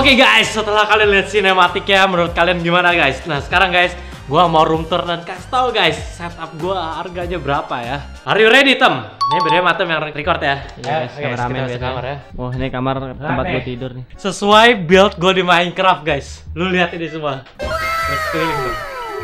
Oke guys, setelah kalian lihat sinematiknya, menurut kalian gimana guys? Nah sekarang guys, gua mau room tour dan kasih tau guys setup gua harganya berapa ya. Are you ready Tem? Ini bedanya Matem yang record ya. Iya guys, kameramen biasa. Kamar ya. Oh ini kamar tempat gua tidur nih. Sesuai build gua di Minecraft guys. Lu lihat ini semua. Keliling tuh.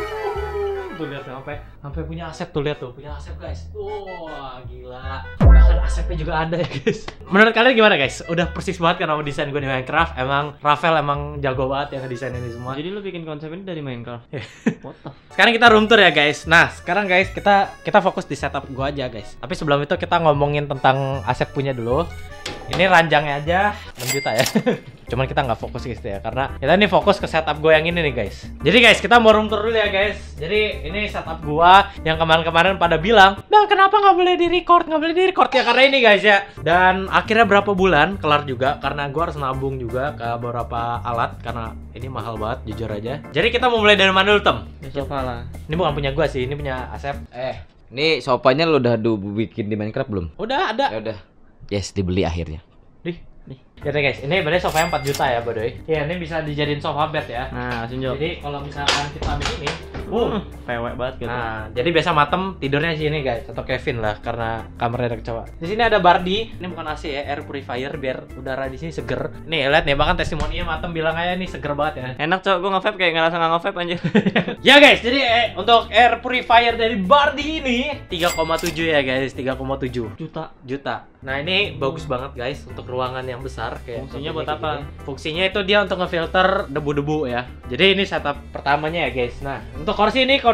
Tuh lihat sampai punya aset tuh, lihat tuh, punya aset guys. Wah, gila. Bahkan asetnya juga ada ya guys. Menurut kalian gimana guys? Udah persis banget kan sama desain gue di Minecraft. Emang Rafael emang jago banget yang ngedesain ini semua. Jadi lu bikin konsep ini dari Minecraft. Foto. Sekarang kita room tour ya guys. Nah, sekarang guys kita fokus di setup gua aja guys. Tapi sebelum itu kita ngomongin tentang aset punya dulu. Ini ranjangnya aja 6 juta ya. Cuman kita nggak fokus guys ya, karena kita ini fokus ke setup gue yang ini nih guys. Jadi guys, kita mau room tour dulu ya guys. Jadi ini setup gua yang kemarin-kemarin pada bilang, "Bang, kenapa nggak boleh di-record? Nggak boleh di-record ya karena ini guys ya." Dan akhirnya berapa bulan kelar juga karena gua harus nabung juga ke beberapa alat karena ini mahal banget jujur aja. Jadi kita mau mulai dari mana dulu, Tem? Sofa lah. Ini bukan punya gua sih, ini punya Asep. Ini sofanya lo udah bikin di Minecraft belum? Udah ada. Ya udah. Yes, dibeli akhirnya. Nih. Ya guys, ini berarti sofanya 4 juta ya, bodoh. Ya, ini bisa dijadiin sofa bed ya. Nah, langsung. Jadi kalau misalkan kita ambil ini, pewek banget gitu. Nah, jadi biasa Matem tidurnya di sini guys, atau Kevin lah karena kamarnya ada kecoa. Di sini ada Bardi, ini bukan AC ya, air purifier biar udara di sini seger. Nih, lihat nih, bahkan testimoninya Matem bilang aja nih seger banget ya. Enak cok, gue nge-vape kayak ngerasa nggak nge-vape anjir. Ya guys, jadi untuk air purifier dari Bardi ini 3,7 ya guys, 3,7 juta. Nah, ini bagus banget guys untuk ruangan yang besar kayak. Fungsinya buat apa? Fungsinya itu dia untuk ngefilter debu-debu ya. Jadi ini setup pertamanya ya guys. Nah, untuk kursi ini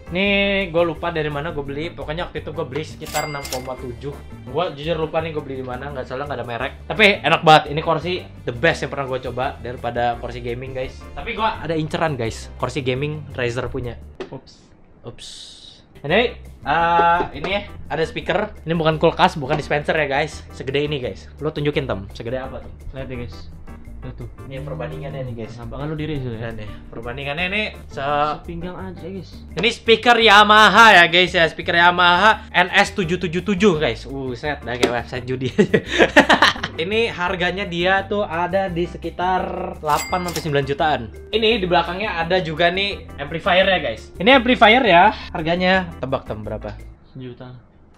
gue lupa dari mana gue beli. Pokoknya waktu itu gue beli sekitar 6,7. Gue jujur lupa nih gue beli di mana, nggak salah nggak ada merek. Tapi enak banget. Ini kursi the best yang pernah gue coba daripada kursi gaming guys. Tapi gue ada inceran guys. Kursi gaming Razer punya. Ups. Ini ya ada speaker. Ini bukan kulkas, bukan dispenser ya guys. Segede ini guys. Lo tunjukin Tem, segede apa tuh? Lihat deh guys. Lihat tuh. Ini perbandingannya nih guys. Nampakan lu diri sih ya. Nah nih, perbandingannya ini sepinggang aja guys. Ini speaker Yamaha ya guys ya. Speaker Yamaha NS777 guys. Set, dah kayak website judi aja. Ini harganya dia tuh ada di sekitar 8-9 jutaan. Ini di belakangnya ada juga nih amplifier ya guys. Ini amplifier ya, harganya tebak Tem berapa? Sejuta.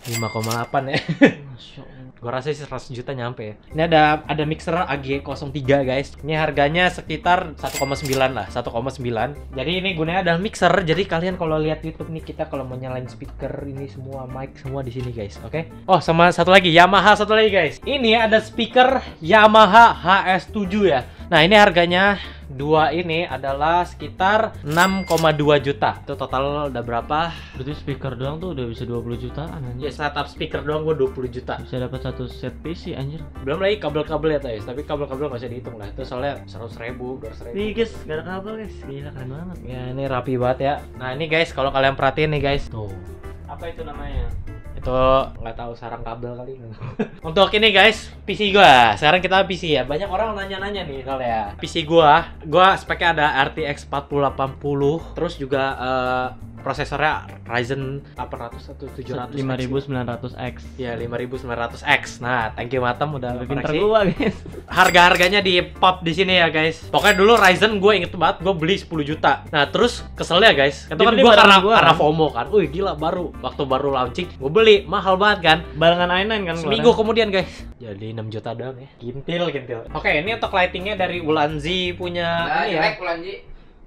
5,8 ya. Masya Allah. Gua rasa sih 100 juta nyampe ya. Ini ada mixer AG03 guys. Ini harganya sekitar 1,9 lah, 1,9. Jadi ini gunanya adalah mixer. Jadi kalian kalau lihat YouTube nih, kita kalau mau nyalain speaker ini semua, mic semua di sini guys. Oke? Oh, sama satu lagi Yamaha satu lagi guys. Ini ada speaker Yamaha HS7 ya. Nah, ini harganya dua ini adalah sekitar 6,2 juta. Itu total udah berapa? Berarti speaker doang tuh udah bisa 20 jutaan Ya, anjir. setup speaker doang gua 20 juta. Bisa dapat satu set PC anjir. Belum lagi kabel-kabel ya guys, tapi kabel-kabel nggak usah dihitung lah. Itu soalnya 100.000, 200.000. Nih guys, gak ada kabel guys. Gila keren banget. Ya, ini rapi banget ya. Nah, ini guys, kalau kalian perhatiin nih guys. Tuh. Apa itu namanya? Itu nggak tahu, sarang kabel kali. Untuk ini guys, PC gua. Sekarang kita PC ya. Banyak orang nanya-nanya nih soalnya. PC gua speknya ada RTX 4080, terus juga prosesornya Ryzen 800 atau 700 5900X. Ya, 5900X. Nah, thank you Matem udah pinter koreksi. gua guys. Harga-harganya di pop di sini ya guys. Pokoknya dulu Ryzen gue inget banget gue beli 10 juta. Nah, terus keselnya guys. Itu kan Jadi gue barang karena FOMO kan. Wih, gila waktu baru launching gue beli mahal banget kan. Barengan i9 kan. Seminggu kemudian guys. Jadi 6 juta doang ya. Gintil. Oke, ini untuk lightingnya dari Ulanzi punya ini ya. Ulanzi.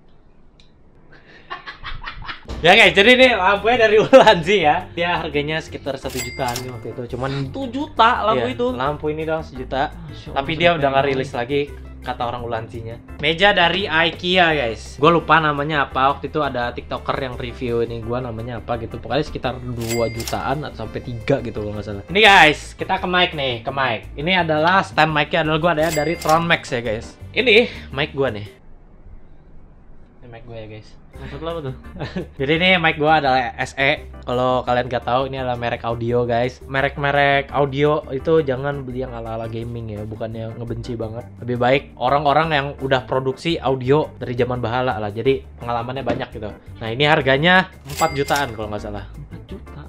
Ya guys, jadi ini lampunya dari Ulanzi ya. Dia harganya sekitar 1 jutaan nih waktu itu. Cuman 1 juta lampu iya, itu. Lampu ini doang 1 juta. Tapi Allah, dia udah nggak rilis lagi kata orang Ulanzinya. Meja dari IKEA guys. Gue lupa namanya apa. Waktu itu ada TikToker yang review ini, gue namanya apa gitu. Pokoknya sekitar 2 jutaan atau sampai 3 gitu kalau nggak salah. Ini guys, kita ke mic nih, ke mic. Ini adalah stand mic-nya adalah gue ada dari Tron Max ya guys. Ini mic gue nih. Ini mic gue ya guys. Maksud lo apa tuh? Jadi ini mic gua adalah SE. Kalau kalian gak tahu, ini adalah merek audio guys. Merek-merek audio itu jangan beli yang ala-ala gaming ya, bukannya ngebenci banget. Lebih baik orang-orang yang udah produksi audio dari zaman bahala lah. Jadi pengalamannya banyak gitu. Nah, ini harganya 4 jutaan kalau nggak salah. 4 juta.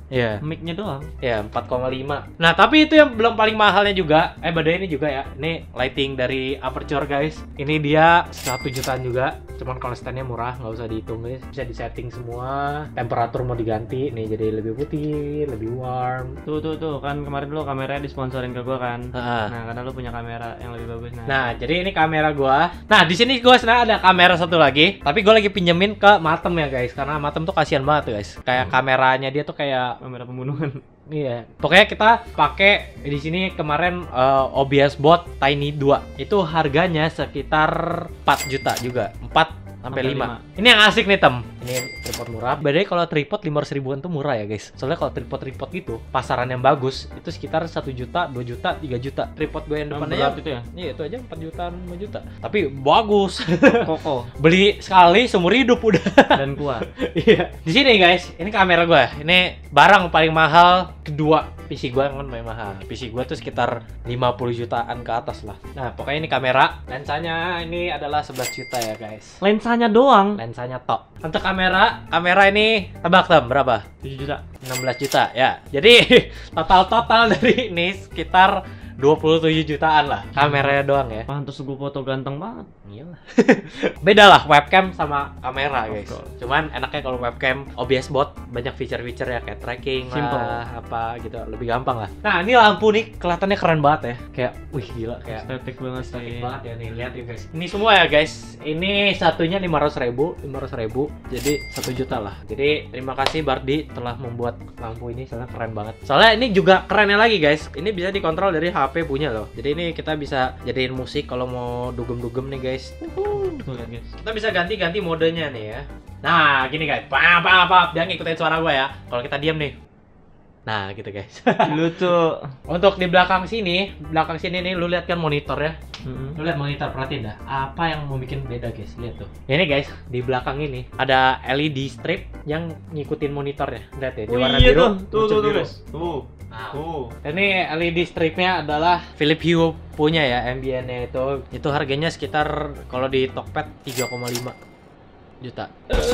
Iya. Mic-nya doang. Ya 4,5. Nah tapi itu yang belum paling mahalnya juga. By the way ini juga ya. Ini lighting dari Aperture guys. Ini dia 1 jutaan juga. Cuman kalau standnya murah, nggak usah dihitung guys. Bisa disetting semua. Temperatur mau diganti. Nih jadi lebih putih, lebih warm. Tuh kan kemarin lu kameranya disponsorin ke gua kan. Heeh. Nah, karena lu punya kamera yang lebih bagus. Nah, jadi ini kamera gua. Nah, di sini gua sebenarnya ada kamera satu lagi, tapi gua lagi pinjemin ke Matem ya, guys. Karena Matem tuh kasihan banget, guys. Kayak kameranya dia tuh kayak kamera pembunuhan. iya. Pokoknya kita pakai di sini kemarin OBS Bot Tiny 2. Itu harganya sekitar 4 juta juga. 4 sampai 5. Ini yang asik nih, Tem. Ini tripod murah. Bedanya kalau tripod 500 ribuan tuh murah ya, guys. Soalnya kalau tripod gitu, pasaran yang bagus itu sekitar 1 juta, 2 juta, 3 juta. Tripod gue yang depan aja itu ya. Iya, itu aja 4 jutaan, 5 juta. Tapi bagus. Koko Beli sekali seumur hidup udah. dan kuat. Iya. Di sini, guys, ini kamera gue. Ini barang paling mahal kedua. PC gue kan paling mahal. PC gue tuh sekitar 50 jutaan ke atas lah. Nah, pokoknya ini kamera. Lensanya ini adalah 11 juta ya, guys. Lensanya doang. Lensanya top. Untuk kamera ini tebak Tem berapa? 7 juta. 16 juta ya. Jadi total dari ini sekitar 27 jutaan lah. Kameranya doang ya. Pantes gue foto ganteng banget. Iyalah. Beda lah webcam sama kamera, Of guys. course. Cuman enaknya kalau webcam OBS Bot banyak feature-feature ya kayak tracking Simple. lah, apa gitu, lebih gampang lah. Nah, ini lampu nih kelihatannya keren banget ya. Kayak wih gila kayak Estetik banget sih. estetik banget ya nih, lihat ya guys. Ini semua ya guys. Ini satunya 500.000, jadi 1 juta lah. Jadi terima kasih Bardi telah membuat lampu ini, soalnya keren banget. Soalnya ini juga kerennya lagi guys. Ini bisa dikontrol dari HP punya loh. Jadi ini kita bisa jadiin musik kalau mau dugem-dugem nih guys. Tuh lihat guys. Kita bisa ganti-ganti modenya nih ya. Nah, gini guys. Pap. Jangan ngikutin suara gue ya. Kalau kita diam nih. Nah, gitu guys. Lucu. Untuk di belakang sini nih lu lihat kan monitor ya. Mm-hmm. Lu lihat monitor, perhatiin dah. Apa yang mau bikin beda guys? Lihat tuh. Ini guys, di belakang ini ada LED strip yang ngikutin monitornya. Lihat ya, di warna biru. Tuh biru. guys. Tuh. Nah, Tuh. ini LED stripnya adalah Philips Hue punya ya, ambientnya itu. Itu harganya sekitar kalau di Tokped 3,5 juta.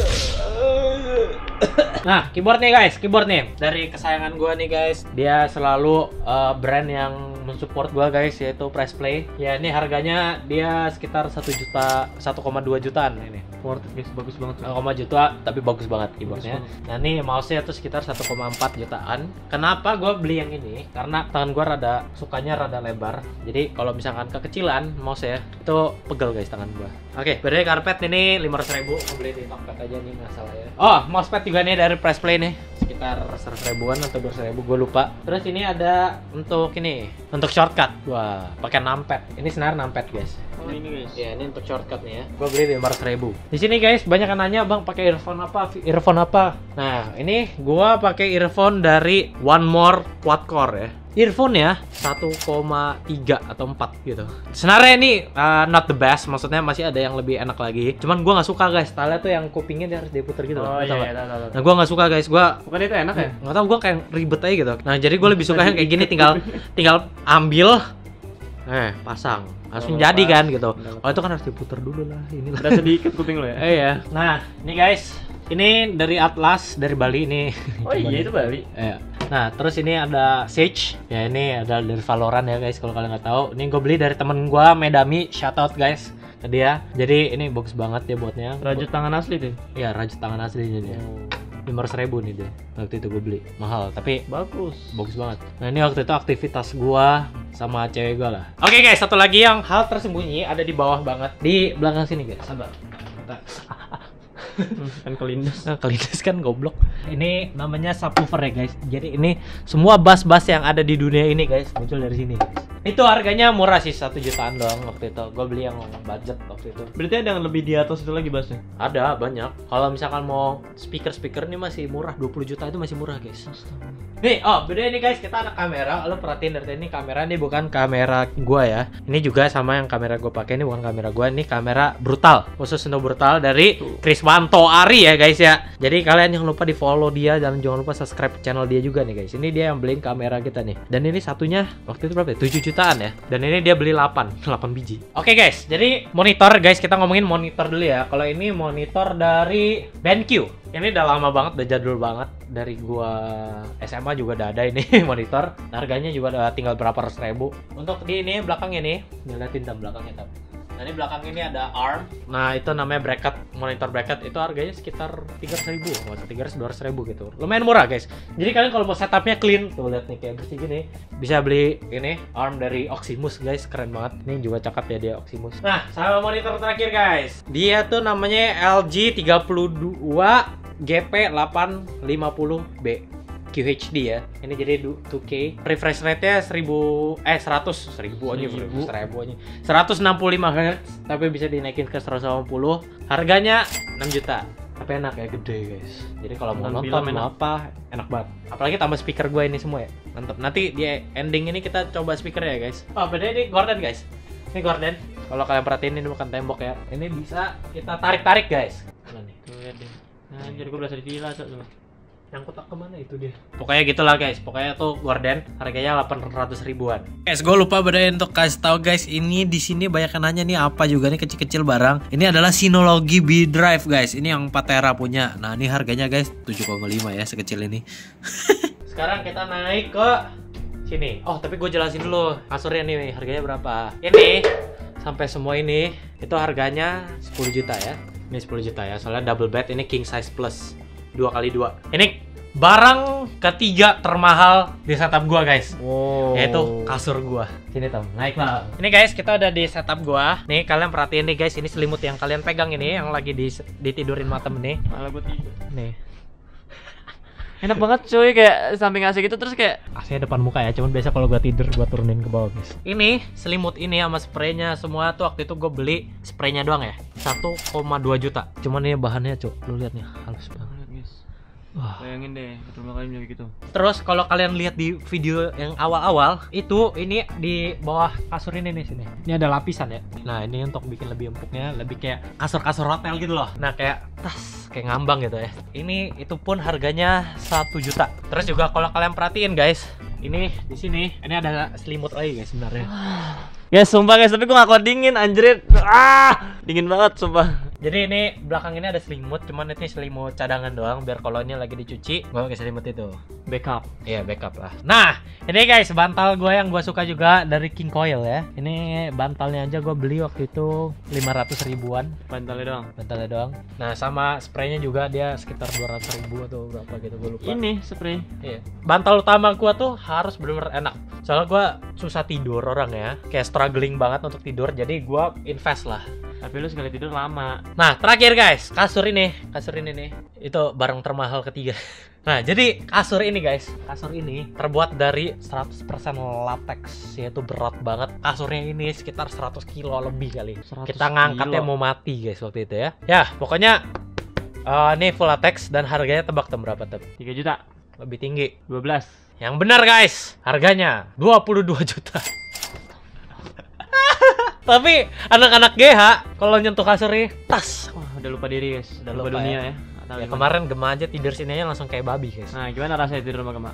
Nah, keyboard nih dari kesayangan gua nih guys. Dia selalu brand yang mensupport gua guys, yaitu Press Play. Ya, ini harganya dia sekitar 1 juta, 1,2 jutaan ini. Worth it guys, bagus banget. 1,2 juta tapi bagus banget keyboardnya. Bagus Nah, ini mouse-nya tuh sekitar 1,4 jutaan. Kenapa gua beli yang ini? Karena tangan gua sukanya rada lebar. Jadi kalau misalkan kekecilan mouse ya, itu pegel guys tangan gua. Oke, bedanya karpet ini 500.000. Beli di Tokped aja nih, nggak salah ya. Oh, mousepad juga nih dari Press Play nih, sekitar 100.000-an atau 200.000, gue lupa. Terus ini ada untuk shortcut. Wah, pakai numpad. Ini senar numpad guys. Oh ini guys. Ya, ini untuk shortcut nih ya. Gue beli di 500.000. Di sini guys banyak yang nanya, "Bang, pakai earphone apa?" Nah, ini gua pakai earphone dari One More Quad Core ya. Earphone ya 1,3 atau 4 gitu. Sebenarnya ini not the best, maksudnya masih ada yang lebih enak lagi. Cuman gua nggak suka guys, style tuh yang kupingnya dia harus diputer gitu. Oh Nggak tahu iya, nggak? tahu. Nah, gua nggak suka guys. Gua Bukan itu enak ya? nggak tahu, gua kayak ribet aja gitu. Nah, jadi gua lebih suka yang kayak gini, tinggal ambil, pasang, langsung Nggak jadi apa-apa. kan gitu. Nggak apa-apa. Oh, itu kan harus diputer dulu lah, inilah. Udah sedikit kuping lo ya? Iya. Nah, ini guys, ini dari Atlas dari Bali nih. Oh iya itu Bali. Iya. Nah, terus ini ada Sage. Ya, ini ada dari Valorant ya guys, kalau kalian nggak tahu. Ini gue beli dari temen gue, Medami. Shout out guys ke dia. Jadi ini bagus banget ya buatnya. Rajut tangan asli tuh. Iya, rajut tangan aslinya dia. 500.000 nih dia. Waktu itu gue beli mahal, tapi Bagus. bagus banget. Nah, ini waktu itu aktivitas gua sama cewek gua lah. Oke guys, satu lagi yang hal tersembunyi ada di bawah banget, di belakang sini guys. Sabar. Kan kelindas. Nah, kelindas kan goblok. Ini namanya subwoofer ya guys. Jadi ini semua bass-bass yang ada di dunia ini guys muncul dari sini guys. Itu harganya murah sih, 1 jutaan doang waktu itu. Gue beli yang budget waktu itu. Berarti ada yang lebih di atas itu lagi bassnya? Ada banyak. Kalau misalkan mau speaker ini masih murah, 20 juta itu masih murah guys. Nih, beda ini guys, kita ada kamera. Lo perhatiin dari ini kamera, ini bukan kamera gua ya. Ini juga sama yang kamera gua pakai, ini bukan kamera gua, ini kamera Brutal. Khusus untuk Brutal dari Kriswanto Ari ya guys ya. Jadi kalian jangan lupa di-follow dia dan jangan lupa subscribe channel dia juga nih guys. Ini dia yang beliin kamera kita nih. Dan ini satunya waktu itu berapa ya? 7 juta jutaan ya. Dan ini dia beli 8 biji. Oke guys, jadi monitor guys, kita ngomongin monitor dulu ya. Kalau ini monitor dari BenQ. Ini udah lama banget, udah jadul banget. Dari gua SMA juga udah ada ini monitor. Harganya juga udah tinggal berapa ratus ribu. Untuk di ini belakang ini, liatin tam belakangnya tam. Nah ini belakang ini ada arm. Nah itu namanya bracket, monitor bracket. Itu harganya sekitar 300.000, nggak usah 300-200.000 gitu. Lumayan murah guys. Jadi kalian kalau mau setupnya clean, tuh lihat nih kayak bersih gini, bisa beli ini arm dari Oximus guys, keren banget. Ini juga cakep ya dia Oximus. Nah sama monitor terakhir guys, dia tuh namanya LG 32 GP850B QHD ya. Ini jadi 2K. Refresh rate-nya 1000 aja 165 Hz, tapi bisa dinaikin ke 180. Harganya 6 juta. Tapi enak ya, gede guys. Jadi kalau mau nonton mau apa, enak banget. Apalagi tambah speaker gue ini semua ya. Mantap. Nanti di ending ini kita coba speaker ya guys. Oh, bedanya ini gorden guys. Ini gorden. Kalau kalian perhatiin ini bukan tembok ya. Ini bisa kita tarik-tarik guys. Mana nih? Tuh lihat deh. Anjir gue berasa di villa tuh. Yang kotak kemana itu dia? Pokoknya gitulah guys. Pokoknya tuh gorden harganya 800 ribuan. Guys, gue lupa bedain untuk kasih tahu guys. Ini di sini banyak yang nanya nih apa juga nih kecil-kecil barang. Ini adalah Synology B Drive guys. Ini yang 4 tera punya. Nah ini harganya guys 7,5 ya, sekecil ini. Sekarang kita naik ke sini. Oh tapi gue jelasin dulu kasurnya nih harganya berapa. Ini sampai semua ini itu harganya 10 juta ya. Ini 10 juta ya. Soalnya double bed, ini king size plus 2x2. Ini barang ketiga termahal di setup gua guys. Wow. Yaitu kasur gua. Sini Tom, naik lah. Ini guys, kita udah di setup gua. Nih kalian perhatiin nih guys, ini selimut yang kalian pegang ini yang lagi ditidurin matem nih. Malah gue tidur. Nih. Enak banget cuy, kayak samping AC gitu terus kayak AC-nya depan muka ya, cuman biasa kalau gua tidur gua turunin ke bawah guys. Ini selimut ini sama spraynya semua tuh waktu itu gua beli spraynya doang ya 1,2 juta. Cuman ini bahannya cuy, lu lihat nih halus banget. Wah. Bayangin deh, pertama kali punya gitu. Terus kalau kalian lihat di video yang awal-awal itu ini di bawah kasur ini nih sini. Ini ada lapisan ya. Nah ini untuk bikin lebih empuknya, lebih kayak kasur-kasur hotel gitu loh. Nah kayak tas, kayak ngambang gitu ya. Ini itu pun harganya 1 juta. Terus juga kalau kalian perhatiin guys, ini di sini ini ada selimut lagi guys sebenarnya. Guys, sumpah guys, tapi gue gak kuat dingin, anjrit. Dingin banget, sumpah. Jadi ini belakang ini ada selimut, cuman ini selimut cadangan doang, biar kalau ini lagi dicuci, gue pakai selimut itu. Backup. Iya, backup lah. Nah, ini guys, bantal gue yang gue suka juga dari King Coil ya. Ini bantalnya aja gue beli waktu itu 500 ribuan. Bantalnya doang? Bantalnya doang. Nah, sama spraynya juga dia sekitar 200 ribu atau berapa gitu, gue lupa. Ini spray? Iya. Bantal utama gue tuh harus bener-bener enak. Soalnya gue susah tidur orang ya, kayak struggling banget untuk tidur, jadi gue invest lah. Tapi lu sekali tidur lama. Nah terakhir guys, kasur ini nih, itu barang termahal ketiga. Nah jadi kasur ini guys, kasur ini terbuat dari 100% latex, yaitu berat banget. Kasurnya ini sekitar 100 kilo lebih kali. Kita ngangkatnya mau mati guys waktu itu ya. Ya pokoknya ini full latex dan harganya tebak tem berapa tem? 3 juta. Lebih tinggi, 12. Yang benar guys, harganya 22 juta. Tapi anak-anak GH kalau nyentuh kasur ini tas. Wah, udah lupa diri guys, udah lupa dunia ya. Ya kemarin Gema aja tidur sini aja langsung kayak babi guys. Nah, gimana rasanya tidur sama Gema?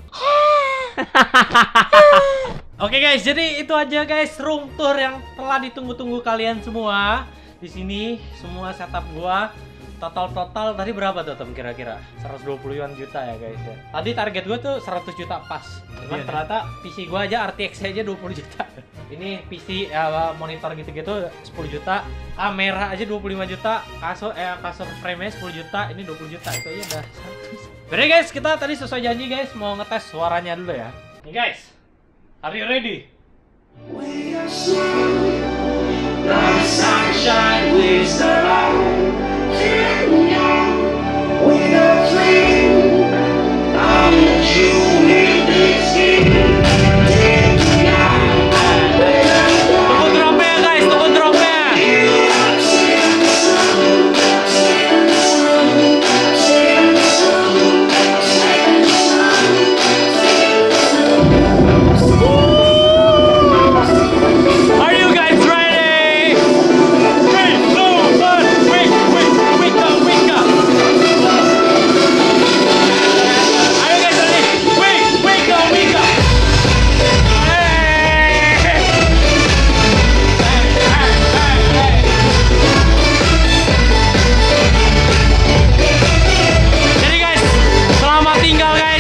Oke guys, jadi itu aja guys room tour yang telah ditunggu-tunggu kalian semua. Di sini semua setup gua. Total tadi berapa tuh Tom kira-kira? 120-an juta ya guys ya. Tadi target gua tuh 100 juta pas. Cuman ternyata PC gua aja RTX aja 20 juta. Ini PC monitor gitu-gitu 10 juta. Kamera aja 25 juta. Kasur frame-nya 10 juta. Ini 20 juta. Itu aja udah 100. Berarti guys, kita tadi sesuai janji guys mau ngetes suaranya dulu ya. Nih guys. Are you ready? We are sunshine, we surround. Are you guys ready? 3, 2, 1, 3. tinggal guys.